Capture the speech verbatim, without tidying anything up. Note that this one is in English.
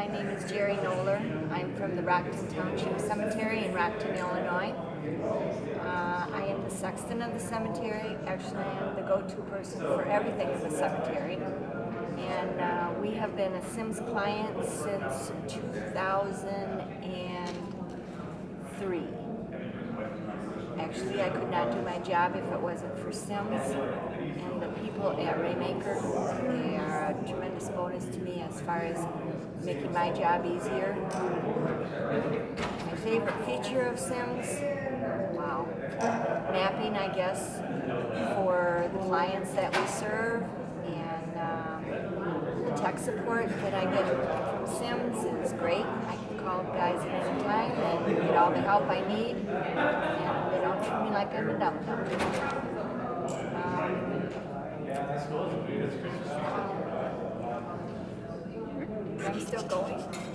name is Jerry Noller. I'm from the Rockton Township Cemetery in Rockton, Illinois. Uh, I am the sexton of the cemetery. Actually, I am the go-to person for everything in the cemetery. And uh, we have been a Sims client since two thousand three. Actually, I could not do my job if it wasn't for Sims, and the people at Raymaker, they are a tremendous bonus to me as far as making my job easier. My favorite feature of Sims, wow, mapping, I guess, for the clients that we serve, and um, the tech support that I get from Sims is great. I can call guys at any time and get all the help I need, and they don't treat me like I'm a dum-dum. Um, I'm still going.